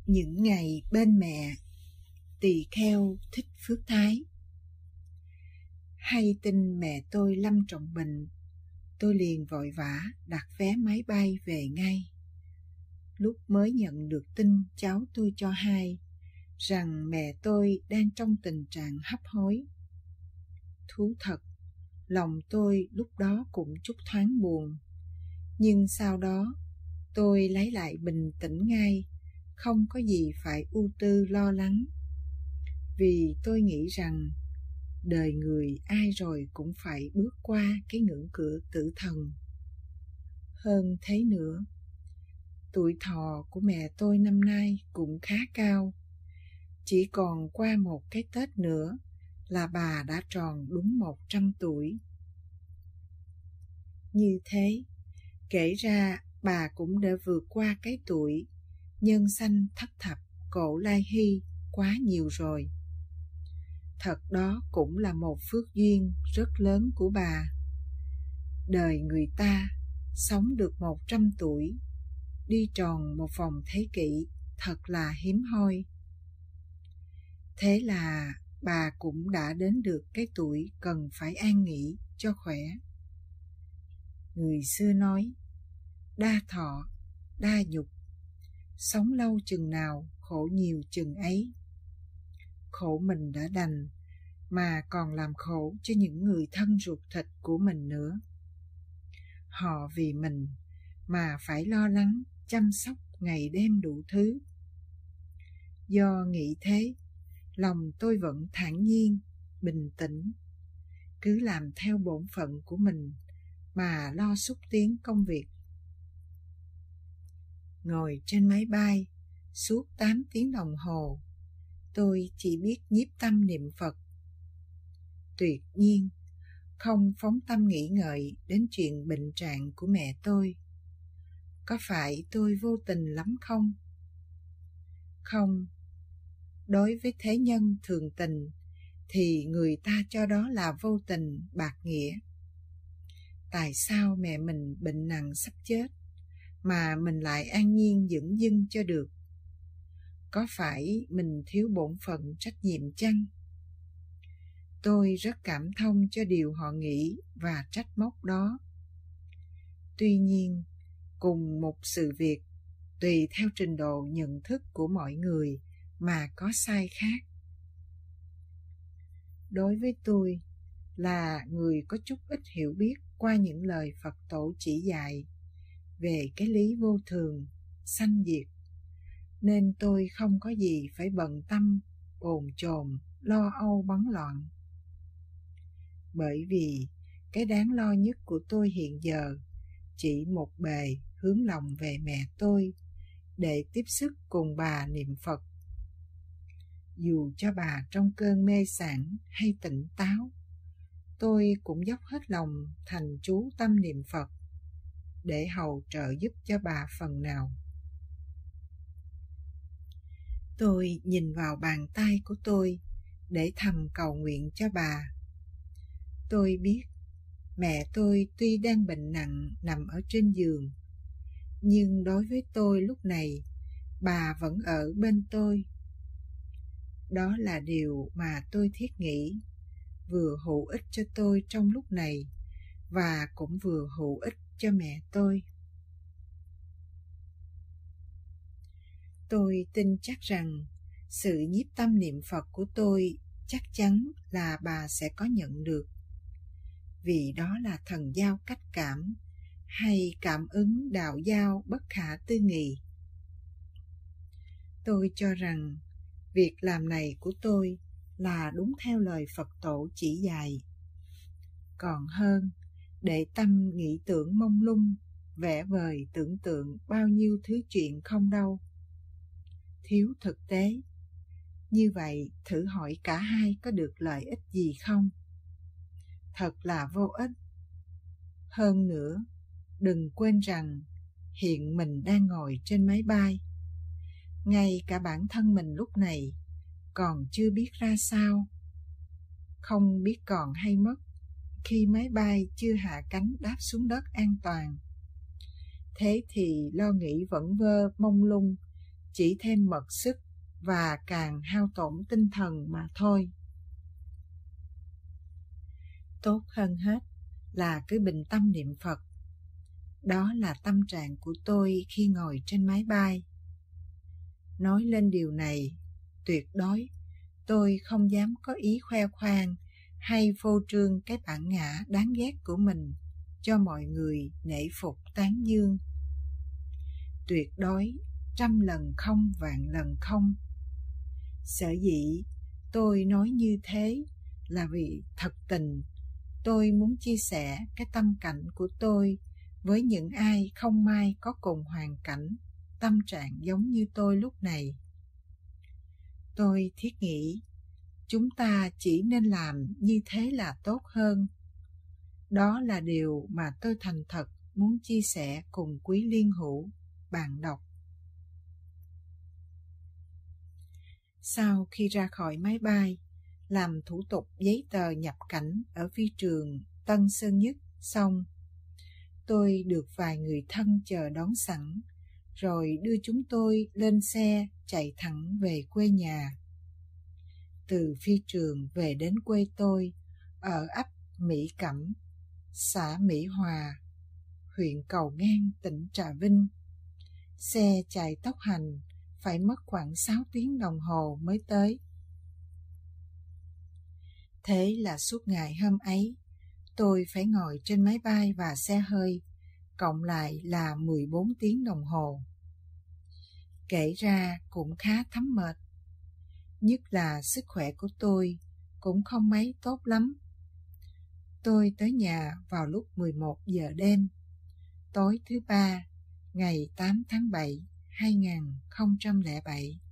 Những ngày bên mẹ, tỳ kheo Thích Phước Thái. Hay tin mẹ tôi lâm trọng bệnh, tôi liền vội vã đặt vé máy bay về ngay. Lúc mới nhận được tin, cháu tôi cho hay rằng mẹ tôi đang trong tình trạng hấp hối. Thú thật, lòng tôi lúc đó cũng chút thoáng buồn, nhưng sau đó tôi lấy lại bình tĩnh ngay, không có gì phải ưu tư lo lắng. Vì tôi nghĩ rằng đời người ai rồi cũng phải bước qua cái ngưỡng cửa tử thần. Hơn thế nữa, tuổi thọ của mẹ tôi năm nay cũng khá cao. Chỉ còn qua một cái Tết nữa là bà đã tròn đúng 100 tuổi. Như thế, kể ra bà cũng đã vượt qua cái tuổi nhân sanh thất thập cổ lai hy quá nhiều rồi. Thật đó cũng là một phước duyên rất lớn của bà. Đời người ta sống được 100 tuổi, đi tròn một vòng thế kỷ thật là hiếm hoi. Thế là bà cũng đã đến được cái tuổi cần phải an nghỉ cho khỏe. Người xưa nói, đa thọ, đa nhục, sống lâu chừng nào khổ nhiều chừng ấy. Khổ mình đã đành, mà còn làm khổ cho những người thân ruột thịt của mình nữa. Họ vì mình mà phải lo lắng, chăm sóc ngày đêm đủ thứ. Do nghĩ thế, lòng tôi vẫn thản nhiên, bình tĩnh, cứ làm theo bổn phận của mình mà lo xúc tiến công việc. Ngồi trên máy bay suốt 8 tiếng đồng hồ, tôi chỉ biết nhiếp tâm niệm Phật. Tuyệt nhiên, không phóng tâm nghĩ ngợi đến chuyện bệnh trạng của mẹ tôi. Có phải tôi vô tình lắm không? Không. Đối với thế nhân thường tình, thì người ta cho đó là vô tình bạc nghĩa. Tại sao mẹ mình bệnh nặng sắp chết, mà mình lại an nhiên dửng dưng cho được? Có phải mình thiếu bổn phận trách nhiệm chăng? Tôi rất cảm thông cho điều họ nghĩ và trách móc đó. Tuy nhiên, cùng một sự việc, tùy theo trình độ nhận thức của mọi người mà có sai khác. Đối với tôi, là người có chút ít hiểu biết qua những lời Phật tổ chỉ dạy về cái lý vô thường, sanh diệt, nên tôi không có gì phải bận tâm, bồn chồn, lo âu bấn loạn. Bởi vì cái đáng lo nhất của tôi hiện giờ chỉ một bề hướng lòng về mẹ tôi, để tiếp sức cùng bà niệm Phật. Dù cho bà trong cơn mê sảng hay tỉnh táo, tôi cũng dốc hết lòng thành chú tâm niệm Phật, để hầu trợ giúp cho bà phần nào. Tôi nhìn vào bàn tay của tôi để thầm cầu nguyện cho bà. Tôi biết mẹ tôi tuy đang bệnh nặng nằm ở trên giường, nhưng đối với tôi lúc này, bà vẫn ở bên tôi. Đó là điều mà tôi thiết nghĩ, vừa hữu ích cho tôi trong lúc này, và cũng vừa hữu ích cho mẹ tôi. Tôi tin chắc rằng sự nhiếp tâm niệm Phật của tôi chắc chắn là bà sẽ có nhận được, vì đó là thần giao cách cảm hay cảm ứng đạo giao bất khả tư nghị. Tôi cho rằng việc làm này của tôi là đúng theo lời Phật tổ chỉ dạy. Còn hơn để tâm nghĩ tưởng mông lung, vẽ vời tưởng tượng bao nhiêu thứ chuyện không đâu. Thiếu thực tế. Như vậy thử hỏi cả hai có được lợi ích gì không? Thật là vô ích. Hơn nữa, đừng quên rằng hiện mình đang ngồi trên máy bay. Ngay cả bản thân mình lúc này còn chưa biết ra sao. Không biết còn hay mất khi máy bay chưa hạ cánh đáp xuống đất an toàn. Thế thì lo nghĩ vẩn vơ mông lung chỉ thêm mật sức và càng hao tổn tinh thần mà thôi. Tốt hơn hết là cứ bình tâm niệm Phật. Đó là tâm trạng của tôi khi ngồi trên máy bay. Nói lên điều này, tuyệt đối tôi không dám có ý khoe khoang hay phô trương cái bản ngã đáng ghét của mình cho mọi người nể phục tán dương. Tuyệt đối 100 lần không, vạn lần không. Sở dĩ tôi nói như thế là vì thật tình tôi muốn chia sẻ cái tâm cảnh của tôi với những ai không may có cùng hoàn cảnh, tâm trạng giống như tôi lúc này. Tôi thiết nghĩ chúng ta chỉ nên làm như thế là tốt hơn. Đó là điều mà tôi thành thật muốn chia sẻ cùng quý liên hữu, bạn đọc. Sau khi ra khỏi máy bay, làm thủ tục giấy tờ nhập cảnh ở phi trường Tân Sơn Nhất xong, tôi được vài người thân chờ đón sẵn, rồi đưa chúng tôi lên xe chạy thẳng về quê nhà. Từ phi trường về đến quê tôi ở ấp Mỹ Cẩm, xã Mỹ Hòa, huyện Cầu Ngang, tỉnh Trà Vinh, xe chạy tốc hành phải mất khoảng 6 tiếng đồng hồ mới tới. Thế là suốt ngày hôm ấy, tôi phải ngồi trên máy bay và xe hơi, cộng lại là 14 tiếng đồng hồ. Kể ra cũng khá thấm mệt, nhất là sức khỏe của tôi cũng không mấy tốt lắm. Tôi tới nhà vào lúc 11 giờ đêm, tối thứ Ba, ngày 8 tháng 7, 2007.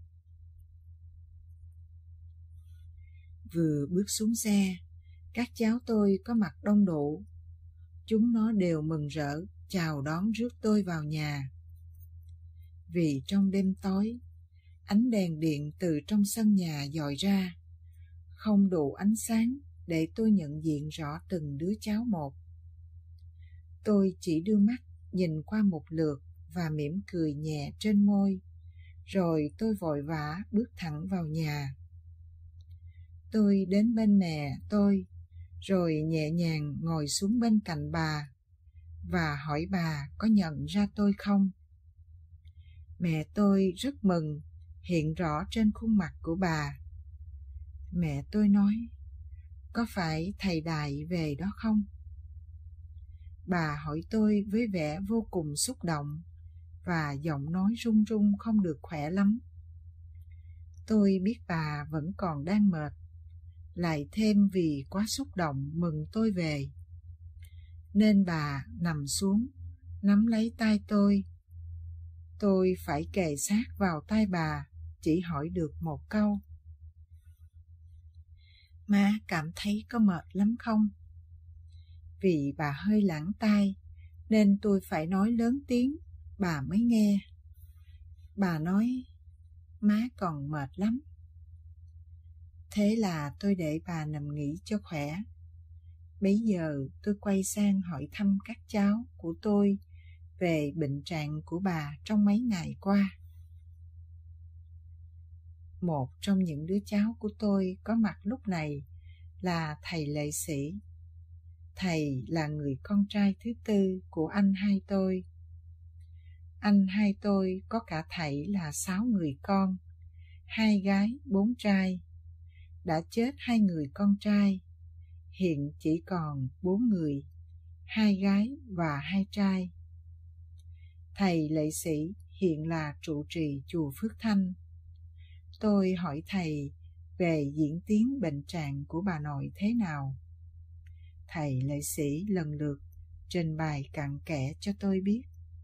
Vừa bước xuống xe, các cháu tôi có mặt đông đủ. Chúng nó đều mừng rỡ chào đón rước tôi vào nhà. Vì trong đêm tối, ánh đèn điện từ trong sân nhà dọi ra, không đủ ánh sáng để tôi nhận diện rõ từng đứa cháu một. Tôi chỉ đưa mắt nhìn qua một lượt và mỉm cười nhẹ trên môi, rồi tôi vội vã bước thẳng vào nhà. Tôi đến bên mẹ tôi, rồi nhẹ nhàng ngồi xuống bên cạnh bà và hỏi bà có nhận ra tôi không. Mẹ tôi rất mừng, hiện rõ trên khuôn mặt của bà. Mẹ tôi nói, có phải thầy Đại về đó không? Bà hỏi tôi với vẻ vô cùng xúc động và giọng nói run run không được khỏe lắm. Tôi biết bà vẫn còn đang mệt, lại thêm vì quá xúc động mừng tôi về, nên bà nằm xuống, nắm lấy tay tôi. Tôi phải kề sát vào tay bà, chỉ hỏi được một câu. Má cảm thấy có mệt lắm không? Vì bà hơi lãng tai, nên tôi phải nói lớn tiếng, bà mới nghe. Bà nói, má còn mệt lắm. Thế là tôi để bà nằm nghỉ cho khỏe. Bấy giờ tôi quay sang hỏi thăm các cháu của tôi về bệnh trạng của bà trong mấy ngày qua. Một trong những đứa cháu của tôi có mặt lúc này là thầy Lệ Sĩ. Thầy là người con trai thứ tư của anh hai tôi. Anh hai tôi có cả thảy là 6 người con, 2 gái, 4 trai. Đã chết 2 người con trai, hiện chỉ còn 4 người, 2 gái và 2 trai. Thầy Lệ Sĩ hiện là trụ trì chùa Phước Thanh. Tôi hỏi thầy về diễn tiến bệnh trạng của bà nội thế nào. Thầy Lệ Sĩ lần lượt trình bày cặn kẽ cho tôi biết.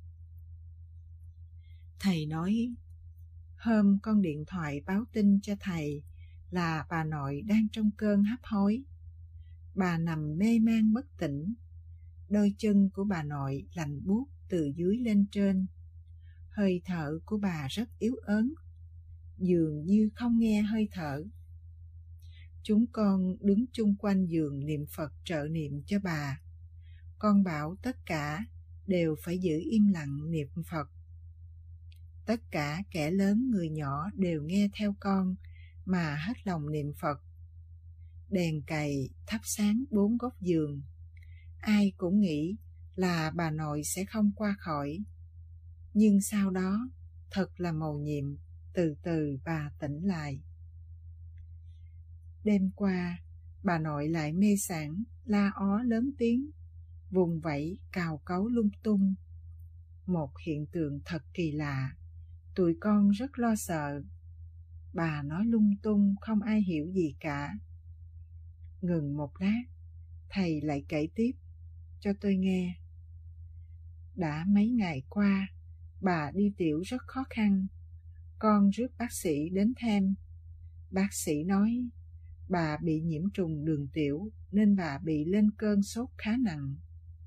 Thầy nói, hôm con điện thoại báo tin cho thầy là bà nội đang trong cơn hấp hối. Bà nằm mê man bất tỉnh. Đôi chân của bà nội lạnh buốt từ dưới lên trên. Hơi thở của bà rất yếu ớn, dường như không nghe hơi thở. Chúng con đứng chung quanh giường niệm Phật trợ niệm cho bà. Con bảo tất cả đều phải giữ im lặng niệm Phật. Tất cả kẻ lớn người nhỏ đều nghe theo con mà hết lòng niệm Phật. Đèn cầy thắp sáng 4 góc giường. Ai cũng nghĩ là bà nội sẽ không qua khỏi. Nhưng sau đó, thật là mầu nhiệm, từ từ bà tỉnh lại. Đêm qua, bà nội lại mê sảng, la ó lớn tiếng, vùng vẫy cào cấu lung tung. Một hiện tượng thật kỳ lạ, tụi con rất lo sợ. Bà nói lung tung không ai hiểu gì cả. Ngừng một lát, thầy lại kể tiếp cho tôi nghe. Đã mấy ngày qua, bà đi tiểu rất khó khăn. Con rước bác sĩ đến thăm. Bác sĩ nói bà bị nhiễm trùng đường tiểu nên bà bị lên cơn sốt khá nặng.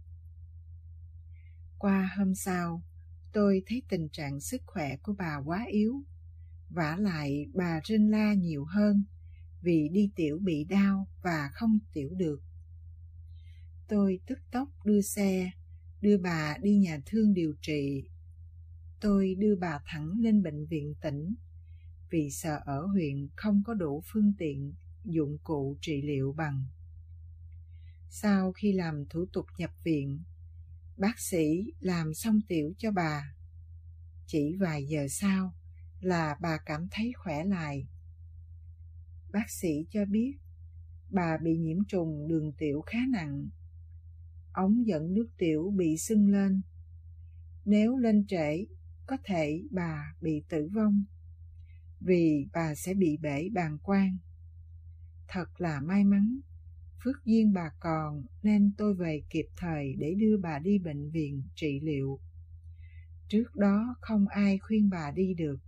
Qua hôm sau, tôi thấy tình trạng sức khỏe của bà quá yếu. Vả lại bà rên la nhiều hơn vì đi tiểu bị đau và không tiểu được. Tôi tức tốc đưa xe, đưa bà đi nhà thương điều trị. Tôi đưa bà thẳng lên bệnh viện tỉnh vì sợ ở huyện không có đủ phương tiện, dụng cụ trị liệu bằng. Sau khi làm thủ tục nhập viện, bác sĩ làm xong tiểu cho bà. Chỉ vài giờ sau là bà cảm thấy khỏe lại. Bác sĩ cho biết bà bị nhiễm trùng đường tiểu khá nặng. Ống dẫn nước tiểu bị sưng lên. Nếu lên trễ, có thể bà bị tử vong, vì bà sẽ bị bể bàng quang. Thật là may mắn, phước duyên bà còn nên tôi về kịp thời để đưa bà đi bệnh viện trị liệu. Trước đó không ai khuyên bà đi được.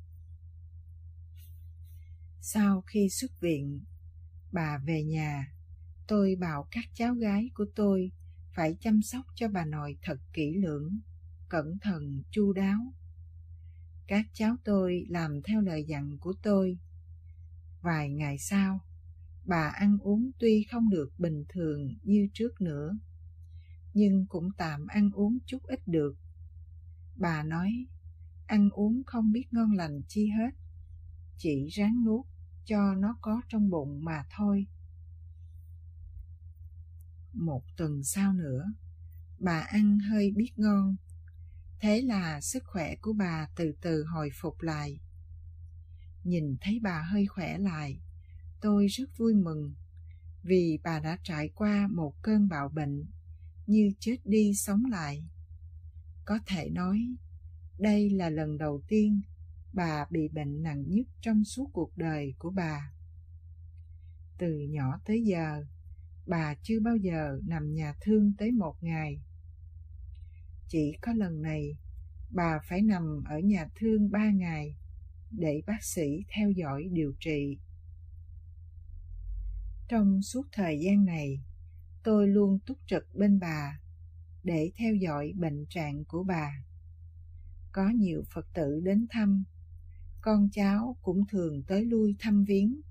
Sau khi xuất viện, bà về nhà, tôi bảo các cháu gái của tôi phải chăm sóc cho bà nội thật kỹ lưỡng, cẩn thận, chu đáo. Các cháu tôi làm theo lời dặn của tôi. Vài ngày sau, bà ăn uống tuy không được bình thường như trước nữa, nhưng cũng tạm ăn uống chút ít được. Bà nói, ăn uống không biết ngon lành chi hết, chỉ ráng nuốt cho nó có trong bụng mà thôi. Một tuần sau nữa, bà ăn hơi biết ngon. Thế là sức khỏe của bà từ từ hồi phục lại. Nhìn thấy bà hơi khỏe lại, tôi rất vui mừng, vì bà đã trải qua một cơn bạo bệnh, như chết đi sống lại. Có thể nói, đây là lần đầu tiên bà bị bệnh nặng nhất trong suốt cuộc đời của bà. Từ nhỏ tới giờ, bà chưa bao giờ nằm nhà thương tới một ngày. Chỉ có lần này, bà phải nằm ở nhà thương 3 ngày để bác sĩ theo dõi điều trị. Trong suốt thời gian này, tôi luôn túc trực bên bà để theo dõi bệnh trạng của bà. Có nhiều Phật tử đến thăm, con cháu cũng thường tới lui thăm viếng.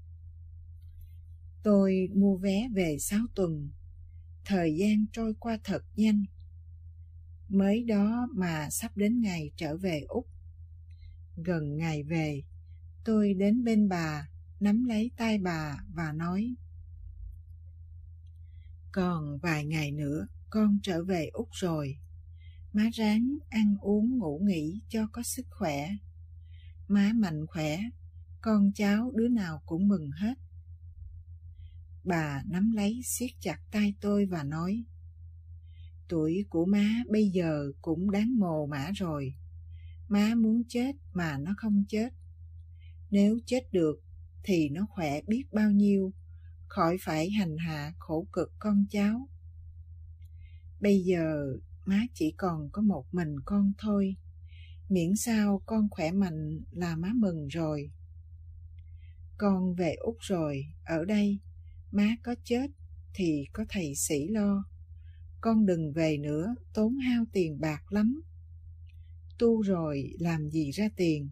Tôi mua vé về 6 tuần, thời gian trôi qua thật nhanh. Mới đó mà sắp đến ngày trở về Úc. Gần ngày về, tôi đến bên bà, nắm lấy tay bà và nói: còn vài ngày nữa con trở về Úc rồi. Má ráng ăn uống ngủ nghỉ cho có sức khỏe. Má mạnh khỏe, con cháu đứa nào cũng mừng hết. Bà nắm lấy siết chặt tay tôi và nói: tuổi của má bây giờ cũng đáng mồ mả rồi. Má muốn chết mà nó không chết. Nếu chết được thì nó khỏe biết bao nhiêu, khỏi phải hành hạ khổ cực con cháu. Bây giờ má chỉ còn có một mình con thôi, miễn sao con khỏe mạnh là má mừng rồi. Con về Úc rồi, ở đây má có chết thì có thầy sĩ lo. Con đừng về nữa, tốn hao tiền bạc lắm. Tu rồi làm gì ra tiền.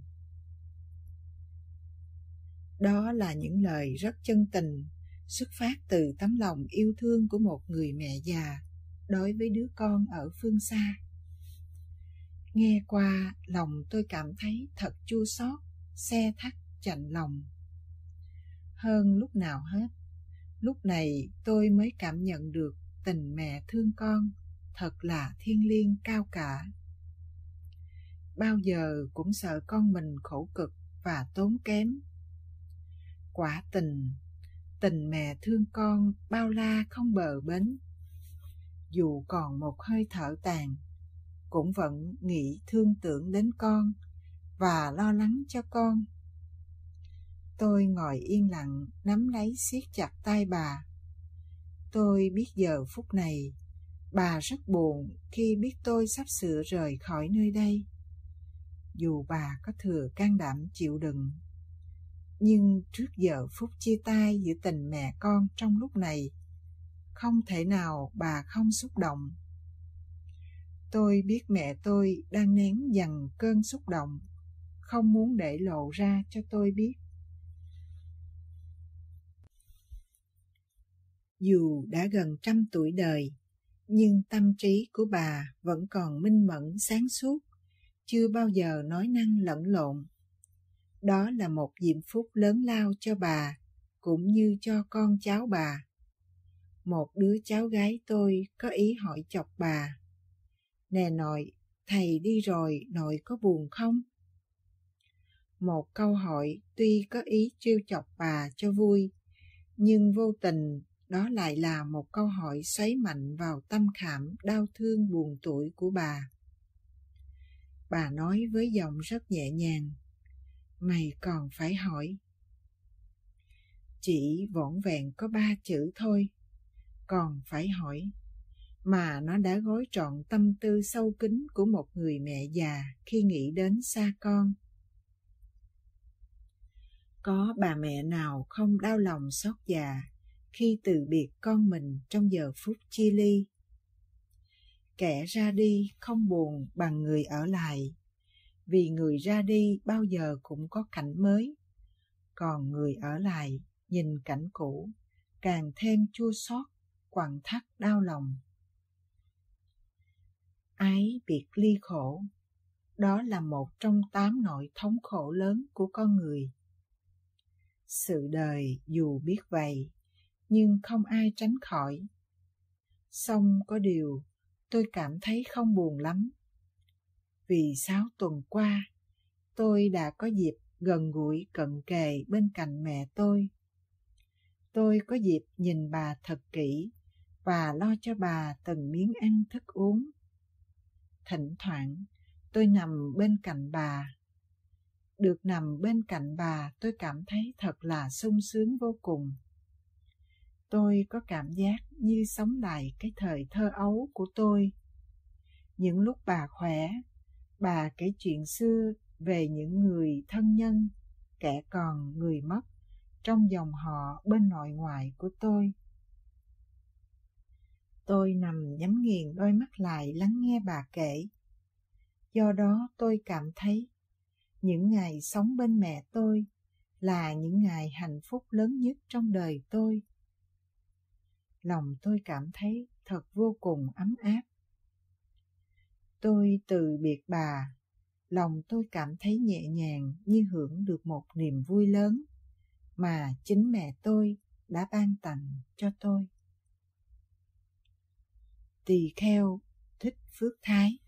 Đó là những lời rất chân tình, xuất phát từ tấm lòng yêu thương của một người mẹ già đối với đứa con ở phương xa. Nghe qua, lòng tôi cảm thấy thật chua xót, se thắt chạnh lòng. Hơn lúc nào hết, lúc này tôi mới cảm nhận được tình mẹ thương con thật là thiêng liêng cao cả. Bao giờ cũng sợ con mình khổ cực và tốn kém. Quả tình mẹ thương con bao la không bờ bến. Dù còn một hơi thở tàn, cũng vẫn nghĩ thương tưởng đến con và lo lắng cho con. Tôi ngồi yên lặng nắm lấy siết chặt tay bà. Tôi biết giờ phút này bà rất buồn khi biết tôi sắp sửa rời khỏi nơi đây. Dù bà có thừa can đảm chịu đựng, nhưng trước giờ phút chia tay giữa tình mẹ con trong lúc này, không thể nào bà không xúc động. Tôi biết mẹ tôi đang nén dằn cơn xúc động, không muốn để lộ ra cho tôi biết. Dù đã gần 100 tuổi đời, nhưng tâm trí của bà vẫn còn minh mẫn sáng suốt, chưa bao giờ nói năng lẫn lộn. Đó là một diễm phúc lớn lao cho bà, cũng như cho con cháu bà. Một đứa cháu gái tôi có ý hỏi chọc bà: "Nè nội, thầy đi rồi, nội có buồn không?" Một câu hỏi tuy có ý trêu chọc bà cho vui, nhưng vô tình đó lại là một câu hỏi xoáy mạnh vào tâm khảm đau thương buồn tủi của bà. Bà nói với giọng rất nhẹ nhàng: "Mày còn phải hỏi." Chỉ vỏn vẹn có 3 chữ thôi, còn phải hỏi, mà nó đã gói trọn tâm tư sâu kín của một người mẹ già khi nghĩ đến xa con. Có bà mẹ nào không đau lòng xót dạ khi từ biệt con mình trong giờ phút chia ly? Kẻ ra đi không buồn bằng người ở lại, vì người ra đi bao giờ cũng có cảnh mới, còn người ở lại nhìn cảnh cũ càng thêm chua xót, quặn thắt đau lòng. Ái biệt ly khổ, đó là một trong 8 nỗi thống khổ lớn của con người. Sự đời dù biết vậy, nhưng không ai tránh khỏi. Song có điều, tôi cảm thấy không buồn lắm. Vì 6 tuần qua, tôi đã có dịp gần gũi cận kề bên cạnh mẹ tôi. Tôi có dịp nhìn bà thật kỹ và lo cho bà từng miếng ăn thức uống. Thỉnh thoảng, tôi nằm bên cạnh bà. Được nằm bên cạnh bà, tôi cảm thấy thật là sung sướng vô cùng. Tôi có cảm giác như sống lại cái thời thơ ấu của tôi. Những lúc bà khỏe, bà kể chuyện xưa về những người thân nhân, kẻ còn người mất, trong dòng họ bên nội ngoại của tôi. Tôi nằm nhắm nghiền đôi mắt lại lắng nghe bà kể. Do đó tôi cảm thấy những ngày sống bên mẹ tôi là những ngày hạnh phúc lớn nhất trong đời tôi. Lòng tôi cảm thấy thật vô cùng ấm áp. Tôi từ biệt bà, lòng tôi cảm thấy nhẹ nhàng như hưởng được một niềm vui lớn mà chính mẹ tôi đã ban tặng cho tôi. Tỳ kheo Thích Phước Thái.